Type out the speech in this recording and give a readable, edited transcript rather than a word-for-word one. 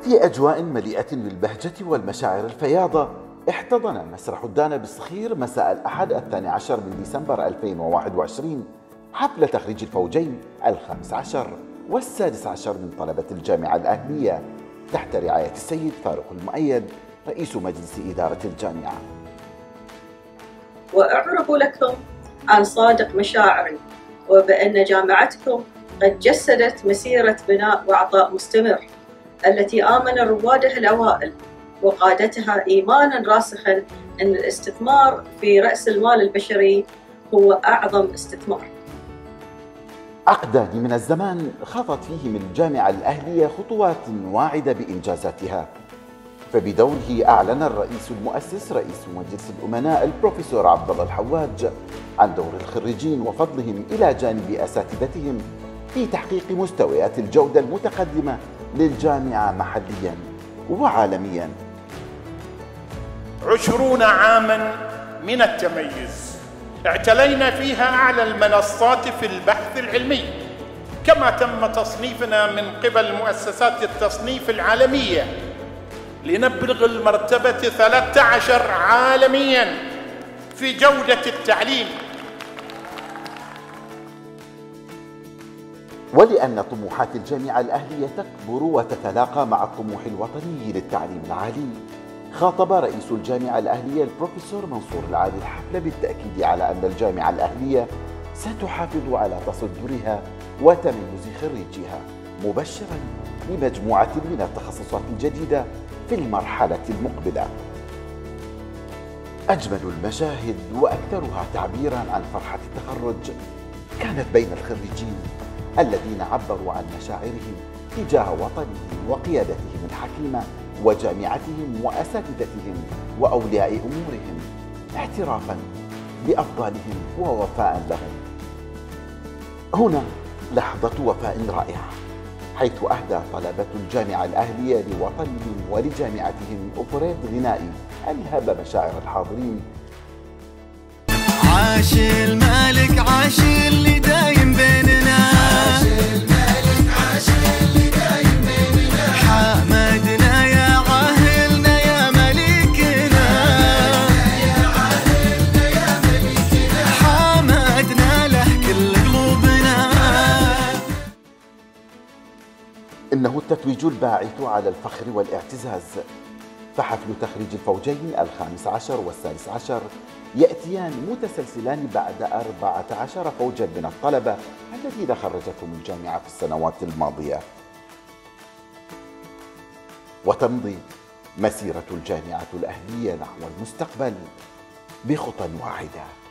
وفي أجواء مليئة بالبهجة والمشاعر الفياضة، احتضن مسرح الدانا بالصخير مساء الأحد 12 من ديسمبر 2021 حفل تخريج الفوجين ال15 وال16 من طلبة الجامعة الأهلية تحت رعاية السيد فاروق المؤيد رئيس مجلس إدارة الجامعة. وأعرب لكم عن صادق مشاعري وبأن جامعتكم قد جسدت مسيرة بناء وعطاء مستمر التي آمن روادها الأوائل وقادتها إيمانا راسخا أن الاستثمار في رأس المال البشري هو أعظم استثمار. عقدان من الزمان خاضت فيهم الجامعة الأهلية خطوات واعدة بإنجازاتها، فبدوره أعلن الرئيس المؤسس رئيس مجلس الأمناء البروفيسور عبد الله الحواج عن دور الخريجين وفضلهم إلى جانب أساتذتهم في تحقيق مستويات الجودة المتقدمة للجامعة محلياً وعالمياً. 20 عاماً من التميز اعتلينا فيها أعلى المنصات في البحث العلمي، كما تم تصنيفنا من قبل مؤسسات التصنيف العالمية لنبلغ المرتبة 13 عالمياً في جودة التعليم. ولأن طموحات الجامعة الأهلية تكبر وتتلاقى مع الطموح الوطني للتعليم العالي، خاطب رئيس الجامعة الأهلية البروفيسور منصور العالي الحفل بالتأكيد على أن الجامعة الأهلية ستحافظ على تصدرها وتميز خريجيها، مبشرا بمجموعة من التخصصات الجديدة في المرحلة المقبلة. أجمل المشاهد وأكثرها تعبيرا عن فرحة التخرج كانت بين الخريجين الذين عبروا عن مشاعرهم تجاه وطنهم وقيادتهم الحكيمة وجامعتهم وأساتذتهم وأولياء أمورهم، اعترافا بأفضالهم ووفاء لهم. هنا لحظة وفاء رائعة، حيث أهدى طلبة الجامعة الأهلية لوطنهم ولجامعتهم أوبريت غنائي ألهب مشاعر الحاضرين. عاش الملك عاش اللي دايم بيننا، عاش الملك عاش اللي دايم بيننا، حمدنا يا عاهلنا يا ملكنا، يا عاهلنا يا ملكنا، حمدنا له كل قلوبنا. إنه التتويج الباعث على الفخر والاعتزاز، فحفل تخريج الفوجين ال15 وال16 يأتيان متسلسلان بعد 14 فوجا من الطلبة الذين خرجتهم الجامعة في السنوات الماضية، وتمضي مسيرة الجامعة الأهلية نحو المستقبل بخطى واعدة.